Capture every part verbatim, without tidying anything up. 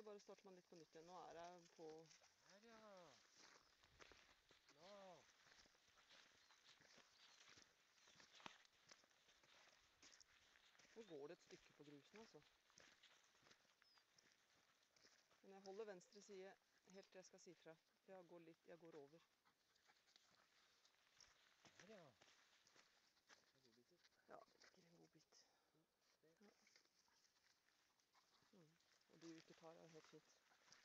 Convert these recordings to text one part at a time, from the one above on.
jeg bare starter meg litt på nytt igjen. Nå er jeg på... Her, ja. Nå. Nå går det et stykke på grusen, altså. Men jeg holder venstre side helt til jeg skal si fra. Jeg går litt, jeg går over. Her, ja. En god biter. Ja, det ligger en god bit. To, tre. Ja. Mm. Og de ikke tar er helt fint.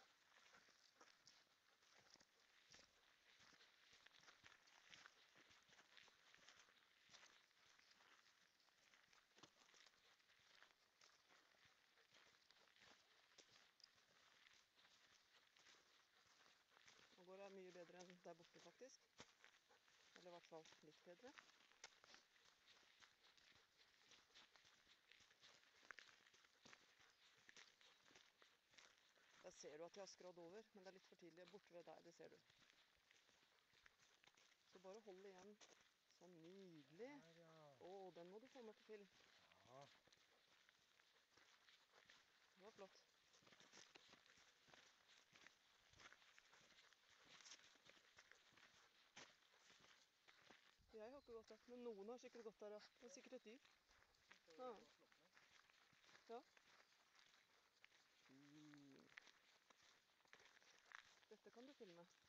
Nå går det mye bedre enn der borte, faktisk. Eller i hvert fall litt bedre. Der ser du at jeg har skrådd over, men det er litt for tidlig. Borte ved der, det ser du. Så bare hold igjen. Sånn nydelig. Her, ja. Å, den må du få med på film. Ja. Det var flott. Jeg har ikke gått der, men noen har sikkert gått der, ja. Det er sikkert et dyr. Ja. Ja. Mm. Dette kan du filme.